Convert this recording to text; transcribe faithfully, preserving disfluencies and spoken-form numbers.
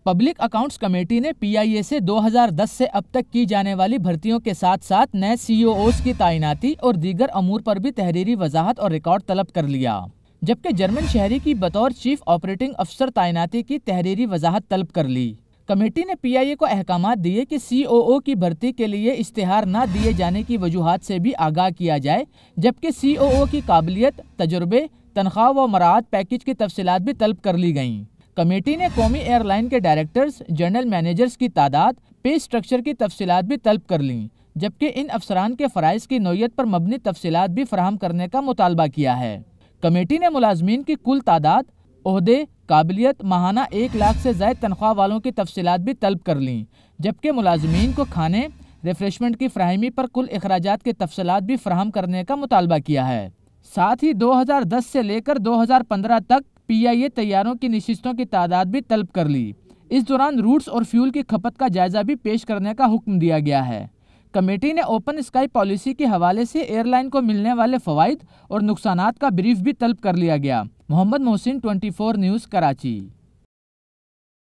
Public accounts committee نے پی آئی اے سے دو ہزار دس سے اب تک کی جانے والی بھرتیوں کے ساتھ ساتھ نئے سی او اوز کی تعیناتی اور دیگر امور پر بھی تحریری وضاحت اور ریکارڈ طلب کر لیا، جبکہ جرمن شہری کی بطور چیف آپریٹنگ افسر تعیناتی کی تحریری وضاحت طلب کر لی۔ کمیٹی نے پی آئی اے کو احکامات دیے کہ سی او او کی بھرتی کے لیے اشتہار نہ دیے جانے کی وجوہات سے بھی آگاہ کیا جائے، جبکہ سی او او کی قابلیت، تجربے، تنخواہ و مراعات پیکج کی تفصیلات بھی طلب کر لی گئیں۔ کمیٹی نے قومی ایئر لائن کے ڈائریکٹرز، جنرل مینیجرز کی تعداد، پے سٹرکچر کی تفصیلات بھی طلب کر لیں، جبکہ ان افسران کے فرائض کی نوعیت پر مبنی تفصیلات بھی فراہم کرنے کا مطالبہ کیا ہے۔ کمیٹی نے ملازمین کی کل تعداد، عہدے، قابلیت، ماہانہ ایک لاکھ سے زائد تنخواہ والوں کی تفصیلات بھی طلب کر لیں، جبکہ ملازمین کو کھانے، ریفریشمنٹ کی فراہمی پر کل اخراجات کی تفصیلات بھی فراہم کرنے کا مطالبہ کیا ہے۔ ساتھ ہی دو ہزار دس سے لے کر دو ہزار پندرہ تک پی آئی اے طیاروں کی نشستوں کی تعداد بھی طلب کر لی۔ اس دوران روٹس اور فیول کی کھپت کا جائزہ بھی پیش کرنے کا حکم دیا گیا ہے۔ کمیٹی نے اوپن اسکائی پالیسی کے حوالے سے ایئر لائن کو ملنے والے فوائد اور نقصانات کا بریف بھی طلب کر لیا گیا۔ Muhammad Mohsin, twenty four news, Karachi.